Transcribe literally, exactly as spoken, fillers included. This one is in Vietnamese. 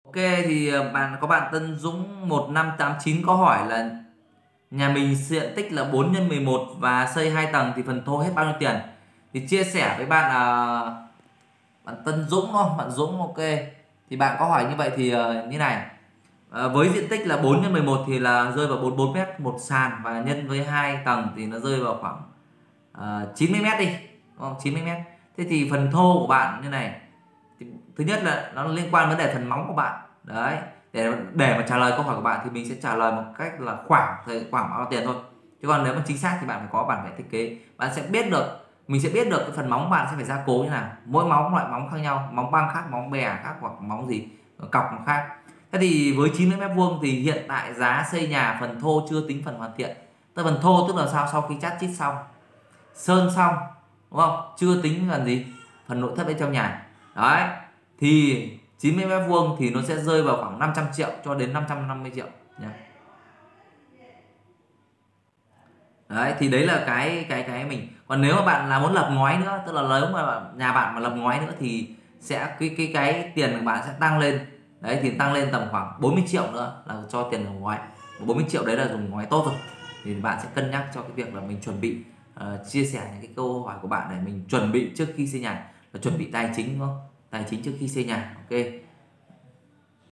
Ok thì ờ, bạn có bạn Tân Dũng một năm tám chín có hỏi là nhà mình diện tích là bốn nhân mười một và xây hai tầng thì phần thô hết bao nhiêu tiền? Thì chia sẻ với bạn là bạn Tân Dũng đúng không? Bạn Dũng ok. Thì bạn có hỏi như vậy thì ờ, như này. Ờ, với diện tích là bốn nhân mười một thì là rơi vào bốn mươi bốn mét một sàn và nhân với hai tầng thì nó rơi vào khoảng uh, chín mươi mét đi, đúng không? chín mươi mét. Thế thì phần thô của bạn như này. Thì thứ nhất là nó liên quan vấn đề phần móng của bạn. Đấy, để để mà trả lời câu hỏi của bạn thì mình sẽ trả lời một cách là khoảng thời khoảng bao tiền thôi. Chứ còn nếu mà chính xác thì bạn phải có bản vẽ thiết kế. Bạn sẽ biết được mình sẽ biết được cái phần móng bạn sẽ phải gia cố như nào. Mỗi móng loại móng khác nhau, móng băng khác, móng bè khác hoặc móng gì cọc nó khác. Thế thì với chín mươi mét vuông thì hiện tại giá xây nhà phần thô chưa tính phần hoàn thiện. Tức phần thô tức là sao? Sau khi chát chít xong, sơn xong, đúng không? Chưa tính phần gì? Phần nội thất bên trong nhà. Đấy. Thì chín mươi mét vuông thì nó sẽ rơi vào khoảng năm trăm triệu cho đến năm trăm năm mươi triệu nhé. Đấy thì đấy là cái cái cái mình. Còn nếu mà bạn là muốn lập ngói nữa, tức là nếu mà nhà bạn mà lập ngói nữa thì sẽ cái cái cái tiền của bạn sẽ tăng lên. Đấy thì tăng lên tầm khoảng bốn mươi triệu nữa là cho tiền làm ngói. bốn mươi triệu đấy là dùng ngói tốt rồi. Thì bạn sẽ cân nhắc cho cái việc là mình chuẩn bị uh, chia sẻ những cái câu hỏi của bạn để mình chuẩn bị trước khi xây nhà, là chuẩn bị tài chính, đúng không? Tài chính trước khi xây nhà. Ok.